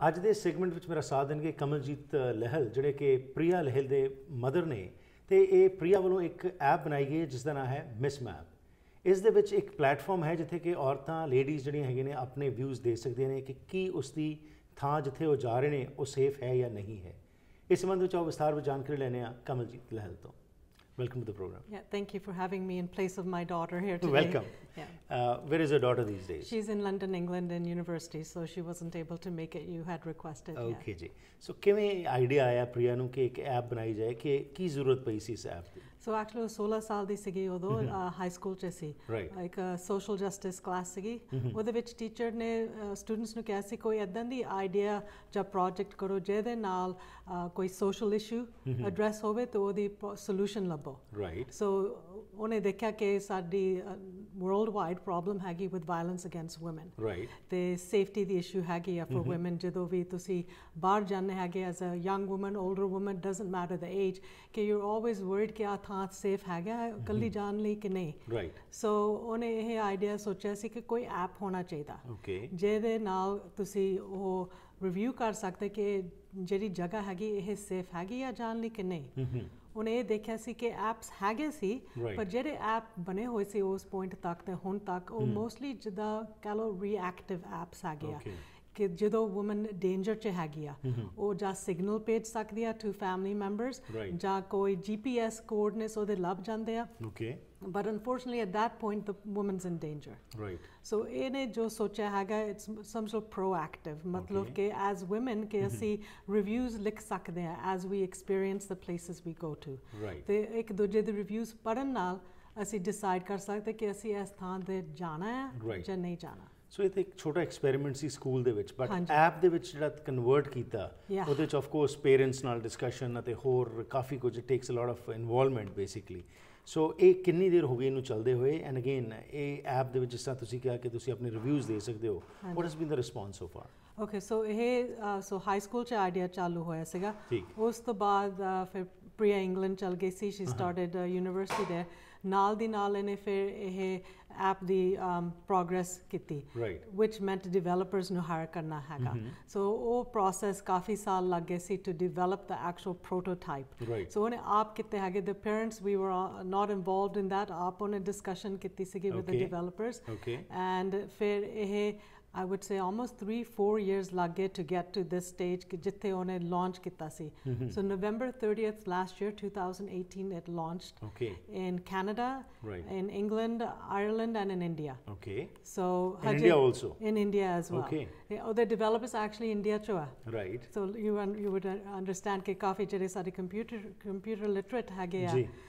ਅੱਜ ਦੇ ਸੈਗਮੈਂਟ ਵਿੱਚ ਮੇਰਾ ਸਾਥ ਦੇਣਗੇ ਕਮਲਜੀਤ ਲਹਿਲ, ਜਿਹੜੇ ਕਿ ਪ੍ਰਿਆ ਲਹਿਲ ਦੇ ਮਦਰ ਨੇ, ਤੇ ਇਹ ਪ੍ਰਿਆ ਵੱਲੋਂ ਇੱਕ ਐਪ ਬਣਾਈ ਗਈ ਹੈ ਜਿਸ ਦਾ ਨਾਮ ਹੈ ਮਿਸ ਮੈਪ। ਇਸ ਦੇ ਵਿੱਚ ਇੱਕ ਪਲੇਟਫਾਰਮ ਹੈ ਜਿੱਥੇ ਕਿ ਔਰਤਾਂ ਲੇਡੀਜ਼ ਜਿਹੜੀਆਂ ਹੈਗੀਆਂ ਨੇ ਆਪਣੇ ਵਿਊਜ਼ ਦੇ ਸਕਦੀਆਂ ਨੇ ਕਿ ਕੀ ਉਸ ਦੀ ਥਾਂ ਜਿੱਥੇ ਉਹ ਜਾ ਰਹੇ ਨੇ ਉਹ ਸੇਫ ਹੈ ਜਾਂ ਨਹੀਂ ਹੈ। ਇਸ ਸੰਬੰਧ ਵਿੱਚ ਆਓ ਵਿਸਥਾਰ ਵਿੱਚ ਜਾਣਕਾਰੀ ਲੈਣੇ ਆ ਕਮਲਜੀਤ ਲਹਿਲ ਤੋਂ। Welcome to the program. Yeah, thank you for having me in place of my daughter here today. Welcome. Yeah. Where is your daughter these days? She's in London, England in university, so she wasn't able to make it. You had requested. Okay जी. So किਵੇਂ idea आया प्रिया ਨੂੰ ਕਿ ਇੱਕ app ਬਣਾਈ ਜਾਏ, ਕਿ ਕੀ ਜ਼ਰੂਰਤ ਪਈ ਸੀ ਇਸ ਐਪ ਦੀ? So actually 16 ਸਾਲ ਦੀ ਸੀਗੀ ਉਦੋਂ ਹਾਈ ਸਕੂਲ 'ਚ ਸੀ। ਇੱਕ ਸੋਸ਼ਲ ਜਸਟਿਸ ਕਲਾਸ ਸੀਗੀ, ਉਹਦੇ ਵਿੱਚ ਟੀਚਰ ਨੇ ਸਟੂਡੈਂਟਸ ਨੂੰ ਕਿਹਾ ਸੀ ਕੋਈ ਇੱਦਾਂ ਦੀ ਆਈਡੀਆ ਜਾਂ ਪ੍ਰੋਜੈਕਟ ਕਰੋ ਜਿਹਦੇ ਨਾਲ ਕੋਈ ਸੋਸ਼ਲ ਇਸ਼ੂ ਐਡਰੈਸ ਹੋਵੇ ਤੇ ਉਹਦੀ ਸੋਲੂਸ਼ਨ ਲੱਭੋ। ਸੋ ਉਹਨੇ ਦੇਖਿਆ ਕਿ ਸਾਡੀ ਵਰਲਡ ਵਾਈਡ ਪ੍ਰੋਬਲਮ ਹੈਗੀ ਵਿਦ ਵਾਇਲੈਂਸ ਅਗੇਂਸਟ ਵੂਮਨ, ਤੇ ਸੇਫਟੀ ਦੀ ਇਸ਼ੂ ਹੈਗੀ ਆ ਫॉर ਵੂਮਨ। ਜਦੋਂ ਵੀ ਤੁਸੀਂ ਬਾਹਰ ਜਾਂਦੇ ਹੈਗੇ as a young woman, older woman, doesn't matter the age, ਕਿ ਯੂ ਆਰ ਆਲਵੇਜ਼ ਵਰਡ ਕਿ ਆ ਥਾਂ ਸੇਫ ਹੈਗਾ ਇਕੱਲੀ ਜਾਣ ਲਈ ਕਿ ਨਹੀਂ। ਸੋ ਉਹਨੇ ਇਹ ਆਈਡੀਆ ਸੋਚਿਆ ਸੀ ਕਿ ਕੋਈ ਐਪ ਹੋਣਾ ਚਾਹੀਦਾ ਜਿਹਦੇ ਨਾਲ ਤੁਸੀਂ ਉਹ ਰਿਵਿਊ ਕਰ ਸਕਦੇ ਕਿ ਜਿਹੜੀ ਜਗ੍ਹਾ ਹੈਗੀ ਇਹ ਸੇਫ ਹੈਗੀ ਆ ਜਾਣ ਲਈ ਕਿ ਨਹੀਂ। ਉਹਨੇ ਇਹ ਦੇਖਿਆ ਸੀ ਕਿ ਐਪਸ ਹੈਗੇ ਸੀ, ਪਰ ਜਿਹੜੇ ਐਪ ਬਣੇ ਹੋਏ ਸੀ ਉਸ ਪੁਆਇੰਟ ਤੱਕ ਤੇ ਹੁਣ ਤੱਕ ਉਹ ਮੋਸਟਲੀ ਜਿੱਦਾਂ ਕਹਿ ਲਓ ਰਿਐਕਟਿਵ ਐਪਸ ਹੈਗੇ ਆ ਕਿ ਜਦੋਂ ਵੂਮਨ ਡੇਂਜਰ 'ਚ ਹੈਗੀ ਆ ਉਹ ਜਾਂ ਸਿਗਨਲ ਭੇਜ ਸਕਦੀ ਆ ਟੂ ਫੈਮਿਲੀ ਮੈਂਬਰਸ, ਜਾਂ ਕੋਈ GPS ਕੋਆਰਡੀਨੇਟਸ ਉਹਦੇ ਲੱਭ ਜਾਂਦੇ ਆ, but unfortunately at that point the woman's in danger. So ਇਹਨੇ ਜੋ ਸੋਚਿਆ ਹੈਗਾ it's some sort of proactive, ਮਤਲਬ ਕਿ as women ਕਿ ਅਸੀਂ ਰਿਵਿਊਜ਼ ਲਿਖ ਸਕਦੇ ਆ as we experience the places we go to, ਤੇ ਇੱਕ ਦੂਜੇ ਦੇ ਰਿਵਿਊਜ਼ ਪੜ੍ਹਨ ਨਾਲ ਅਸੀਂ ਡਿਸਾਈਡ ਕਰ ਸਕਦੇ ਕਿ ਅਸੀਂ ਇਸ ਥਾਂ 'ਤੇ ਜਾਣਾ ਹੈ ਜਾਂ ਨਹੀਂ ਜਾਣਾ। ਸੋ ਇਹ ਤਾਂ ਇੱਕ ਛੋਟਾ ਐਕਸਪੈਰੀਮੈਂਟ ਸੀ ਸਕੂਲ ਦੇ ਵਿੱਚ, ਬਟ ਐਪ ਦੇ ਵਿੱਚ ਜਿਹੜਾ ਕਨਵਰਟ ਕੀਤਾ ਉਹਦੇ ਵਿੱਚ ਆਫ ਕੋਰਸ ਪੇਰੈਂਟਸ ਨਾਲ ਡਿਸਕਸ਼ਨ ਅਤੇ ਹੋਰ ਕਾਫੀ ਕੁਝ takes a lot of involvement basically. So ਇਹ ਕਿੰਨੀ ਦੇਰ ਹੋ ਗਈ ਇਹਨੂੰ ਚੱਲਦੇ ਹੋਏ, ਐਂਡ ਅਗੇਨ ਇਹ ਐਪ ਦੇ ਵਿੱਚ ਜਿਸ ਤਰ੍ਹਾਂ ਤੁਸੀਂ ਕਿਹਾ ਕਿ ਤੁਸੀਂ ਆਪਣੇ ਰਿਵਿਊਜ਼ ਦੇ ਸਕਦੇ ਹੋ, what has been the response so far? Okay, so ਇਹ ਸੋ ਹਾਈ ਸਕੂਲ 'ਚ ਆਈਡੀਆ ਚਾਲੂ ਹੋਇਆ ਸੀਗਾ, ਉਸ ਤੋਂ ਬਾਅਦ ਫਿਰ ਪ੍ਰਿਆ ਇੰਗਲੈਂਡ ਚੱਲ ਗਈ ਸੀ, ਸ਼ੀ ਸਟਾਰਟਡ ਯੂਨੀਵਰਸਿਟੀ ਦੇ ਨਾਲ ਦੀ ਨਾਲ ਇਹਨੇ ਫਿਰ ਇਹ ਐਪ ਦੀ ਪ੍ਰੋਗਰੈਸ ਕੀਤੀ, ਵਿਚ ਮੈਂਟ ਡਿਵੈਲਪਰਸ ਨੂੰ ਹਾਇਰ ਕਰਨਾ ਹੈਗਾ। ਸੋ ਉਹ ਪ੍ਰੋਸੈਸ ਕਾਫੀ ਸਾਲ ਲੱਗ ਗਏ ਸੀ to develop the actual prototype. So ਉਹਨੇ ਆਪ ਕੀਤੇ ਹੈਗੇ, ਦ ਪੇਰੈਂਟਸ ਵੀ ਵਰ ਨਾਟ ਇਨਵੋਲਵਡ ਇਨ ਦੈਟ, ਆਪ ਉਹਨੇ ਡਿਸਕਸ਼ਨ ਕੀਤੀ ਸੀਗੀ ਵਿਦ ਦ ਡਿਵੈਲਪਰਸ, ਐਂਡ ਫਿਰ ਇਹ I would say almost 3-4 years ਲੱਗ ਗਏ to get to this stage ਕਿ ਜਿੱਥੇ ਉਹਨੇ launch ਕੀਤਾ ਸੀ। So November 30th last year 2018 it launched in Canada, in England, Ireland and in India. So in India also? In India as well. The developers actually India ਚੋਂ ਆ। So you would understand ਕਿ ਕਾਫੀ ਜਿਹੜੇ ਸਾਡੇ computer literate ਹੈਗੇ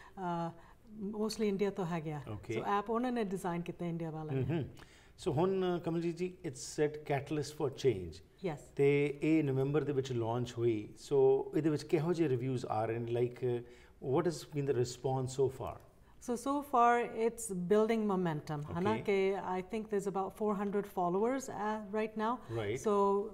ਆ mostly India ਤੋਂ ਹੈਗੇ ਆ। So app ਉਹਨਾਂ ਨੇ ਡਿਜ਼ਾਈਨ ਕੀਤਾ ਇੰਡੀਆ ਵਾਲਿਆਂ ਨੇ। ਸੋ ਹੁਣ Kamaljit ji it's set catalyst for change, ਤੇ ਇਹ ਨਵੰਬਰ ਦੇ ਵਿੱਚ ਲਾਂਚ ਹੋਈ। ਸੋ ਇਹਦੇ ਵਿੱਚ ਕਿਹੋ ਜਿਹੇ ਰਿਵਿਊਜ਼ ਆ ਰਹੇ ਨੇ, like what has been the response so far? So far it's building momentum. I think there's about 400 followers right now. So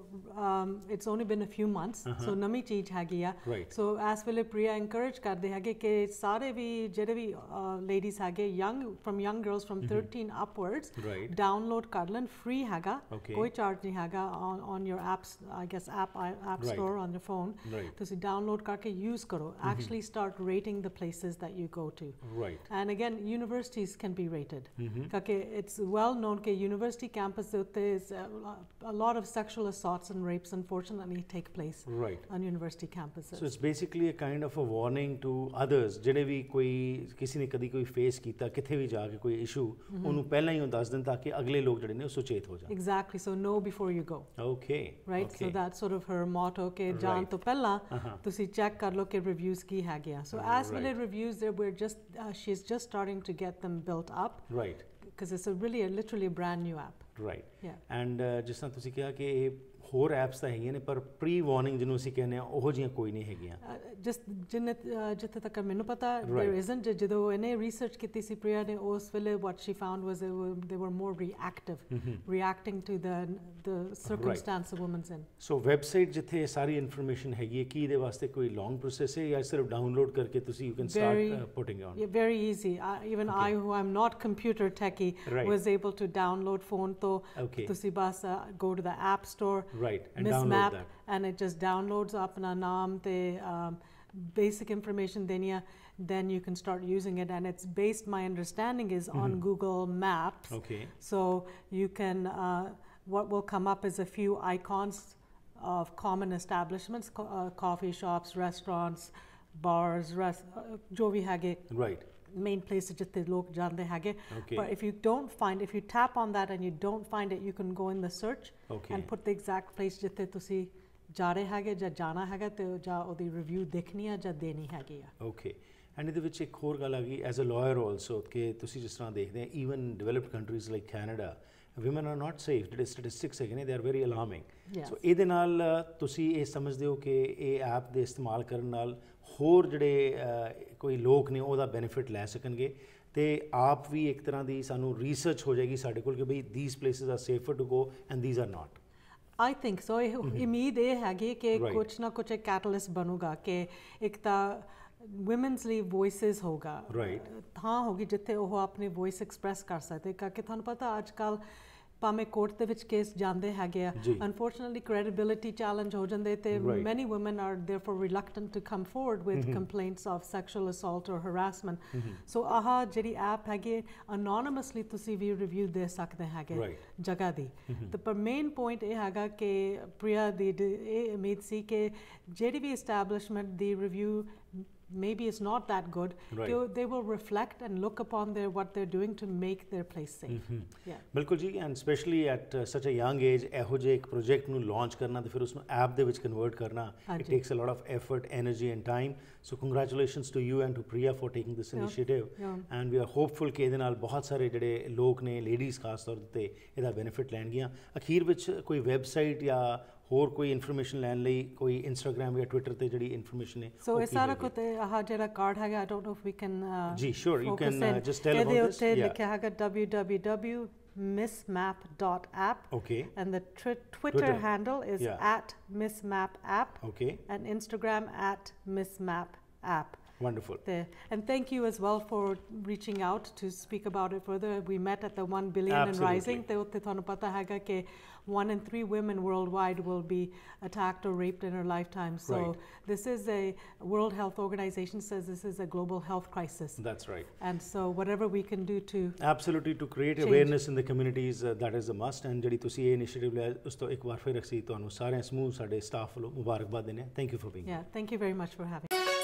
it's only been a few months. So nami cheez hagi a. So as ਵੇਲੇ Priya encourage ਕਰਦੇ ਹੈਗੇ ਕਿ ਸਾਰੇ ਵੀ ਜਿਹੜੇ ਵੀ ladies ਹੈਗੇ from young girls from 13 upwards download ਕਰ ਲੈਣ, free ਹੈਗਾ, ਕੋਈ charge ਨਹੀਂ ਹੈਗਾ on your apps, I guess app store on your phone. ਤੁਸੀਂ download ਕਰਕੇ use ਕਰੋ, actually start rating the places that you go to. And again, universities can be rated. It's well known that university campus is a lot of sexual assaults and rapes unfortunately take place on university campuses. So it's basically a kind of a warning to others ਜਿਹੜੇ ਵੀ ਕੋਈ ਕਿਸੇ ਨੇ ਕਦੀ ਕੋਈ face ਕੀਤਾ ਕਿਤੇ ਵੀ ਜਾ ਕੇ ਕੋਈ ਇਸ਼ੂ, ਉਹਨੂੰ ਪਹਿਲਾਂ ਹੀ ਉਹ ਦੱਸ ਦੇਣ ਤਾਂ ਕਿ ਅਗਲੇ ਲੋਕ ਜਿਹੜੇ ਨੇ ਉਹ ਸੁਚੇਤ ਹੋ ਜਾਣ। Exactly, so know before you go. So that's sort of her motto ਕਿ ਜਾਣ ਤੋਂ ਪਹਿਲਾਂ ਤੁਸੀਂ ਚੈੱਕ ਕਰ ਲਓ ਕਿ ਰਿਵਿਊਜ਼ ਕੀ ਹੈਗੇ ਆ। So as well as reviews there were she's just starting to get them built up, because it's literally a brand new app. And ਜਿਸ ਤਰ੍ਹਾਂ ਤੁਸੀਂ ਕਿਹਾ ਕਿ ਇਹ ਹੋਰ ਐਪਸ ਤਾਂ ਹੈਗੀਆਂ ਨੇ ਪਰ ਪ੍ਰੀ ਵਾਰਨਿੰਗ ਜਿਹਨੂੰ ਅਸੀਂ ਕਹਿੰਦੇ ਆ ਉਹੋ ਜਿਹੀਆਂ ਕੋਈ ਨਹੀਂ ਹੈਗੀਆਂ। ਜਿੱਥੇ ਤੱਕ ਮੈਨੂੰ ਪਤਾ there isn't। ਜਦੋਂ ਇਹਨੇ ਰਿਸਰਚ ਕੀਤੀ ਸੀ ਪ੍ਰਿਆ ਨੇ, ਉਸ ਵੇਲੇ what she found was they were more reactive, reacting to the circumstance a woman's in. So website ਜਿੱਥੇ ਸਾਰੀ ਇਨਫੋਰਮੇਸ਼ਨ ਹੈਗੀ ਹੈ, ਕੀ ਇਹਦੇ ਵਾਸਤੇ ਕੋਈ ਲੌਂਗ ਪ੍ਰੋਸੈਸ ਹੈ ਜਾਂ ਸਿਰਫ ਡਾਊਨਲੋਡ ਕਰਕੇ ਤੁਸੀਂ you can start putting on? Very easy. Even I who am not computer techie was able to download phone ਤੋਂ ਤੁਸੀਂ ਬਸ go to the app store right, and Miss download Map, that. and it just downloads apna naam te basic information deniya, then you can start using it, and it's based, my understanding is, on Google Maps. Okay. So you can what will come up is a few icons of common establishments, coffee shops, restaurants, bars, jo bhi hage, right, main places jitte log jande hage. Okay. But if you don't find, if you tap on that and you don't find it, you can go in the search Okay. and put the exact place jitte tusi ਜਾ ਰਹੇ ਹੈਗੇ ਜਾਂ ਜਾਣਾ ਹੈਗਾ ਤੇ ਜਾਂ ਉਹਦੀ review ਦੇਖਣੀ ਆ ਜਾਂ ਦੇਣੀ ਹੈਗੀ ਆ। ਓਕੇ, ਐਂਡ ਇਹਦੇ ਵਿੱਚ ਇੱਕ ਹੋਰ ਗੱਲ ਆ ਗਈ ਐਜ਼ ਅ ਲਾਇਰ ਆਲਸੋ ਕਿ ਤੁਸੀਂ ਜਿਸ ਤਰ੍ਹਾਂ ਦੇਖਦੇ ਆ even developed countries like Canada women are not safe, ਜਿਹੜੇ ਸਟੈਟਿਸਟਿਕਸ ਹੈਗੇ ਨੇ they are very alarming. ਸੋ ਇਹਦੇ ਨਾਲ ਤੁਸੀਂ ਇਹ ਸਮਝਦੇ ਹੋ ਕਿ ਇਹ ਐਪ ਦੇ ਇਸਤੇਮਾਲ ਕਰਨ ਨਾਲ ਹੋਰ ਜਿਹੜੇ ਕੋਈ ਲੋਕ ਨੇ ਉਹਦਾ ਬੈਨੀਫਿਟ ਲੈ ਸਕਣਗੇ ਤੇ ਆਪ ਵੀ ਇੱਕ ਤਰ੍ਹਾਂ ਦੀ ਸਾਨੂੰ ਰਿਸਰਚ ਹੋ ਜਾਏਗੀ ਸਾਡੇ ਕੋਲ ਕਿ ਬਈ these places are safer to go and these are not. I think so. ਉਮੀਦ ਇਹ ਹੈਗੀ ਕਿ ਕੁਛ ਨਾ ਕੁਛ ਇੱਕ ਕੈਟਲਿਸਟ ਬਣੂਗਾ ਕਿ ਇੱਕ ਤਾਂ women's ਲਈ voices ਹੋਗਾ, ਥਾਂ ਹੋਗੀ ਜਿੱਥੇ ਉਹ ਆਪਣੀ voice express ਕਰ ਸਕਦੇ, ਕਿਉਂਕਿ ਤੁਹਾਨੂੰ ਪਤਾ ਅੱਜ ਕੱਲ੍ਹ ਭਾਵੇਂ ਕੋਰਟ ਦੇ ਵਿੱਚ ਕੇਸ ਜਾਂਦੇ ਹੈਗੇ ਆ, ਅਨਫੋਰਚੂਨੇਟਲੀ credibility challenge ਹੋ ਜਾਂਦੇ ਤੇ many women are therefore reluctant to come forward with complaints of sexual assault or harassment. So ਆਹ ਜਿਹੜੀ ਐਪ ਹੈਗੀ anonymously ਤੁਸੀਂ ਵੀ ਰਿਵਿਊ ਦੇ ਸਕਦੇ ਹੈਗੇ ਜਗ੍ਹਾ ਦੀ। ਤੇ ਪਰ ਮੇਨ ਪੁਆਇੰਟ ਇਹ ਹੈਗਾ ਕਿ ਪ੍ਰਿਆ ਦੀ ਇਹ ਉਮੀਦ ਸੀ ਕਿ ਜਿਹੜੀ ਵੀ ਐਸਟੈਬਲਿਸ਼ਮੈਂਟ ਦੀ review maybe it's not that good, they will reflect and look upon what they're doing to make their place safe. ਬਿਲਕੁਲ ਜੀ, and specially at such a young age ਇਹੋ ਜਿਹੇ ਇੱਕ ਪ੍ਰੋਜੈਕਟ ਨੂੰ ਲਾਂਚ ਕਰਨਾ ਤੇ ਫਿਰ ਉਸਨੂੰ ਐਪ ਦੇ ਵਿੱਚ ਕਨਵਰਟ ਕਰਨਾ, it takes a lot of effort, energy and time. So congratulations to you and to Priya for taking this initiative. And we are hopeful ਕਿ ਇਹਦੇ ਨਾਲ ਬਹੁਤ ਸਾਰੇ ਜਿਹੜੇ ਲੋਕ ਨੇ, ਲੇਡੀਜ਼ ਖਾਸ ਤੌਰ ਤੇ ਇਹਦਾ ਬੈਨੀਫਿਟ ਲੈਣਗੀਆਂ। ਅਖੀਰ ਵਿੱਚ ਕੋਈ ਵੈਬਸਾਈਟ ਜਾਂ ਹੋਰ ਕੋਈ ਇਨਫੋਰਮੇਸ਼ਨ ਲੈਣ ਲਈ ਕੋਈ ਇੰਸਟਾਗ੍ਰਾਮ ਜਾਂ ਟਵਿੱਟਰ ਤੇ ਜਿਹੜੀ ਇਨਫੋਰਮੇਸ਼ਨ ਹੈ ਸੋ ਇਹ ਸਾਰਾ ਕੁਝ ਆਹ ਜਿਹੜਾ ਕਾਰਡ ਹੈਗਾ, I don't know if we can ਜੀ sure you can just tell about this. ਇਹਦੇ ਉੱਤੇ ਲਿਖਿਆ ਹੈਗਾ www.missmap.app. Okay. And the Twitter handle is @missmapapp. Okay. And Instagram @missmapapp. Wonderful. And thank you as well for reaching out to speak about it further. We met at the 1 billion and rising. ਤੇ ਉੱਥੇ ਤੁਹਾਨੂੰ ਪਤਾ ਹੈਗਾ ਕਿ 1 in 3 women worldwide will be attacked or raped in her lifetime. So this is World Health Organization says this is a global health crisis. That's right. And so whatever we can do to absolutely to create awareness in the communities, that is a must. And ਜਿਹੜੀ ਤੁਸੀਂ ਇਹ initiative ਲਿਆ ਉਸ ਤੋਂ ਇੱਕ ਵਾਰ ਫਿਰ ਅਸੀਂ ਤੁਹਾਨੂੰ ਸਾਰਿਆਂ ਸਮੂਹ ਸਾਡੇ ਸਟਾਫ ਵੱਲੋਂ ਮੁਬਾਰਕਬਾਦ ਦਿੰਦੇ ਹਾਂ। Thank you for being here. Yeah, thank you very much for having me.